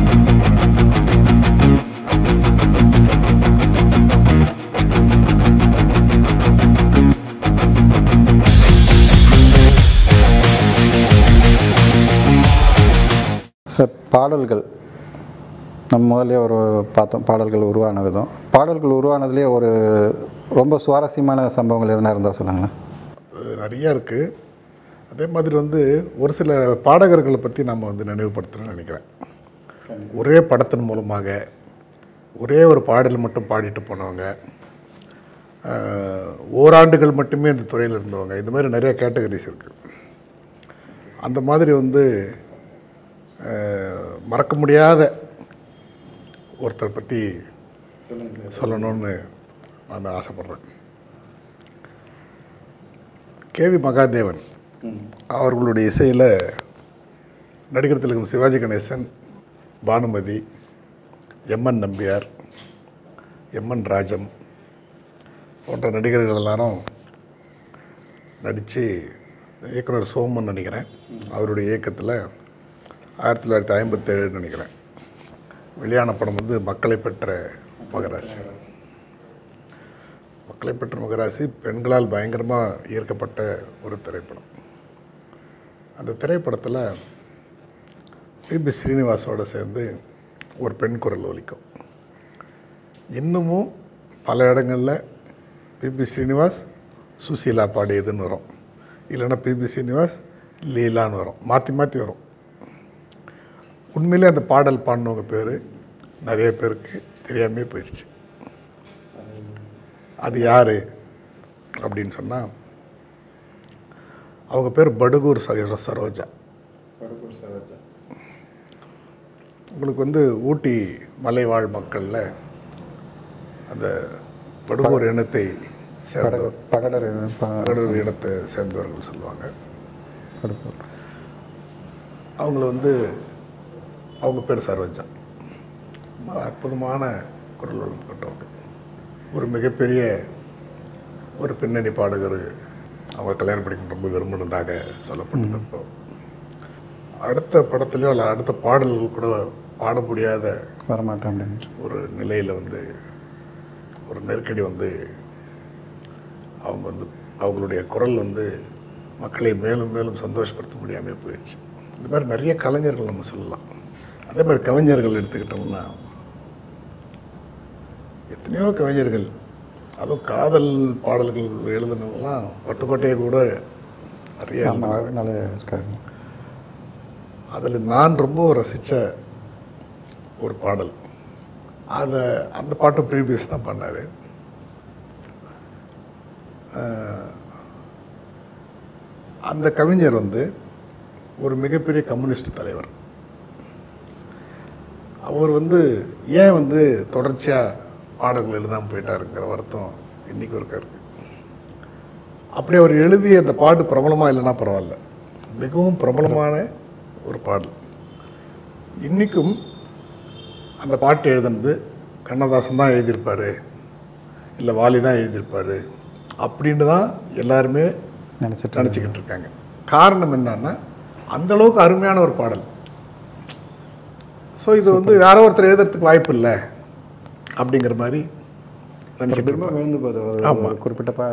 Sir, பாடல்கள் நம்ம முதல்ல ஒரு பார்த்தோம், பாடல்கள் உருவான விதம். பாடல்கள் உருவானதுலேயே ஒரு ரொம்ப சுவாரஸ்யமான சம்பவங்கள் எதனா இருந்தால் சொல்லுங்களேன். நிறையா இருக்குது. அதே மாதிரி ஒரு சில பாடகர்களை பற்றி நம்ம நினைவுபடுத்தணும்னு நினைக்கிறேன். ஒரே படத்தின் மூலமாக ஒரே ஒரு பாடல் மட்டும் பாடிட்டு போனவங்க, ஓராண்டுகள் மட்டுமே இந்த துறையில் இருந்தவங்க, இந்த மாதிரி நிறைய கேட்டகரிஸ் இருக்குது. அந்த மாதிரி மறக்க முடியாத ஒருத்தரை பற்றி சொல்லணும்னு நான் ஆசைப்பட்றேன். கேவி மகாதேவன் அவர்களுடைய இசையில் நடிகர் திலகம் சிவாஜி கணேசன், பானுமதி, எம்என் நம்பியார், எம்என் ராஜம் போன்ற நடிகர்கள் எல்லாரும் நடித்து இயக்குனர் சோமன் நினைக்கிறேன் அவருடைய இயக்கத்தில் 1957 நினைக்கிறேன் வெளியான படம் மக்களை பெற்ற மகராசி. மக்களை பெற்ற மகராசி பெண்களால் பயங்கரமாக ஈர்க்கப்பட்ட ஒரு திரைப்படம். அந்த திரைப்படத்தில் பி ஸ்ரீனிவாசோடு சேர்ந்து ஒரு பெண் குரல் ஒலிக்கும். இன்னமும் பல இடங்களில் பி ஸ்ரீனிவாஸ் சுசீலா பாடியதுன்னு வரும், இல்லைன்னா பி ஸ்ரீனிவாஸ் லீலான்னு வரும், மாற்றி மாற்றி வரும். உண்மையிலே அந்த பாடல் பாடினவங்க பேர் நிறைய பேருக்கு தெரியாமே போயிடுச்சு. அது யார் அப்படின்னு சொன்னால் அவங்க பேர் படுகூர் சரோஜா. உங்களுக்கு ஊட்டி மலைவாழ் மக்களில் அந்த படுகூர் இனத்தை சேர்ந்தவர், பகடூர் இனத்தை சேர்ந்தவர்கள் சொல்லுவாங்க. அவங்கள அவங்க பேர் சரோஜா. அற்புதமான குரல் வளம் கொண்டவங்க, ஒரு மிகப்பெரிய ஒரு பின்னணி பாடகர். அவங்க கல்யாணம் படிக்க ரொம்ப விரும்பினதாக சொல்லப்பட்டது. அடுத்த படத்துலையோ இல்லை அடுத்த பாடல்கள் கூட பாட முடியாத வரமாட்டேன் ஒரு நிலையில் ஒரு நெருக்கடி அவங்க அவங்களுடைய குரல் மக்களை மேலும் மேலும் சந்தோஷப்படுத்த முடியாமல் போயிடுச்சு. இந்த மாதிரி நிறைய கலைஞர்கள் நம்ம சொல்லலாம். அதே மாதிரி கவிஞர்கள் எடுத்துக்கிட்டோம்னா எத்தனையோ கவிஞர்கள், அதுவும் காதல் பாடல்கள் எழுதுனவங்களாம் பட்டுக்கோட்டையை கூட நிறைய. அதில் நான் ரொம்ப ரசித்த ஒரு பாடல், அந்த பாட்டு ப்ரீவியஸ் தான் பண்ணார். அந்த கவிஞர் ஒரு மிகப்பெரிய கம்யூனிஸ்ட் தலைவர். அவர் ஏன் தொடர்ச்சியாக பாடல்கள் எழுதாமல் போயிட்டாருங்கிற வருத்தம் இன்றைக்கும் இருக்காரு. அப்படி அவர் எழுதிய அந்த பாட்டு பிரபலமாக இல்லைன்னா பரவாயில்ல, மிகவும் பிரபலமான ஒரு பாடல். இன்றைக்கும் அந்த பாட்டு எழுதுனது கண்ணதாசன் தான் எழுதியிருப்பார், இல்லை வாலி தான் எழுதியிருப்பார் அப்படின்னு தான் எல்லாருமே நினச்சிக்கிட்டு இருக்காங்க. காரணம் என்னன்னா அந்தளவுக்கு அருமையான ஒரு பாடல். ஸோ இது யாரோ ஒருத்தர் எழுதுறதுக்கு வாய்ப்பு இல்லை அப்படிங்கிற மாதிரி நினச்சிட்டு. ஆமாம், குறிப்பிட்ட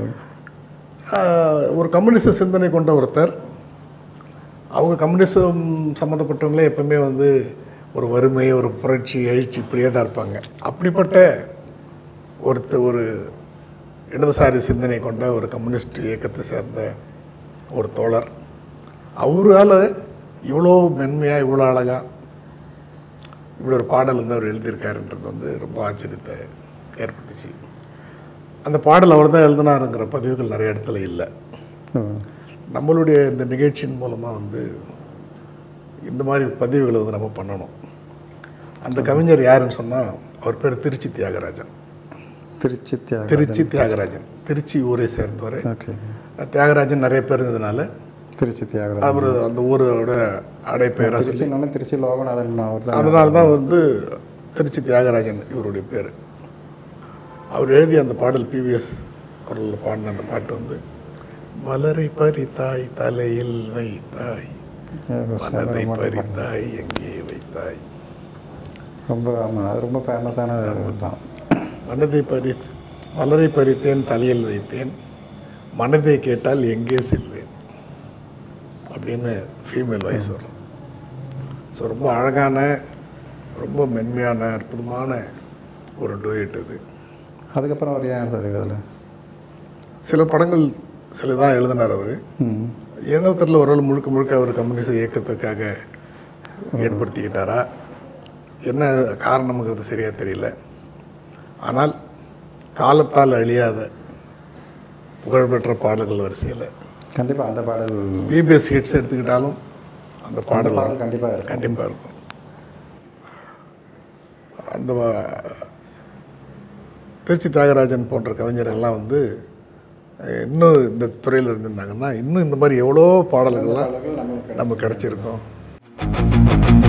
ஒரு கம்யூனிஸ்ட் சிந்தனை கொண்ட ஒருத்தர், அவங்க கம்யூனிசம் சம்மந்தப்பட்டவங்களே எப்பவுமே ஒரு வறுமை, ஒரு புரட்சி, எழுச்சி இப்படியே தான் இருப்பாங்க. அப்படிப்பட்ட ஒரு இடதுசாரி சிந்தனை கொண்ட ஒரு கம்யூனிஸ்ட் இயக்கத்தை சேர்ந்த ஒரு தோழர், அவரால் இவ்வளோ மென்மையாக இவ்வளோ அழகாக இப்படி ஒரு பாடல் அவர் எழுதியிருக்காருன்றது ரொம்ப ஆச்சரியத்தை ஏற்படுத்துச்சு. அந்த பாடல் அவர் தான் எழுதினாருங்கிற பதிவுகள் நிறைய இடத்துல இல்லை. நம்மளுடைய இந்த நிகழ்ச்சியின் மூலமாக இந்த மாதிரி பதிவுகளை நம்ம பண்ணணும். அந்த கவிஞர் யாருன்னு சொன்னால் அவர் பேர் திருச்சி தியாகராஜன். திருச்சி தியாகராஜன் திருச்சி ஊரை சேர்ந்தவர். தியாகராஜன் நிறைய பேர் இருந்ததுனால திருச்சி தியாகராஜன் அவர் அந்த ஊரோட அடைப்பெயராக சொல்லி திருச்சி லோகநாதன், அதனால தான் திருச்சி தியாகராஜன் இவருடைய பேர். அவர் எழுதிய அந்த பாடல் பிவிஎஸ் குரலில் பாடின அந்த பாட்டு மலரை பறித்தாய் தலையில் வைத்தாய், மனதை பறித்தாய் எங்கே வைத்தாய், ரொம்ப ஆமாம், அது ரொம்ப ஃபேமஸான தான். மலரை பறித்தேன் தலையில் வைத்தேன், மனதை கேட்டால் எங்கே செல்வேன் அப்படின்னு ஃபீமேல் வாய்ஸ் வரும். ஸோ ரொம்ப அழகான, ரொம்ப மென்மையான, அற்புதமான ஒரு டூயட் இது. அதுக்கப்புறம் அவர் ஏன் சார் இதில் சில படங்கள் சில தான் எழுதினார் அவர். ஏனோத்தரில் ஒரு ஆள் முழுக்க முழுக்க அவர் கம்யூனிஸ்ட் இயக்கத்துக்காக ஏற்படுத்திக்கிட்டாரா என்ன காரணம்ங்கிறது சரியாக தெரியல. ஆனால் காலத்தால் அழியாத புகழ்பெற்ற பாடல்கள் வரிசையில் கண்டிப்பாக அந்த பாடல் பிபிஎஸ் ஹிட்ஸ் எடுத்துக்கிட்டாலும் அந்த பாடல் கண்டிப்பாக இருக்கும். அந்த திருச்சி தியாகராஜன் போன்ற கவிஞர்கள்லாம் வந்து இன்னும் இந்த துறையில் இருந்திருந்தாங்கன்னா இன்னும் இந்த மாதிரி எவ்வளோ பாடல்கள்லாம் நமக்கு கிடச்சிருக்கும்.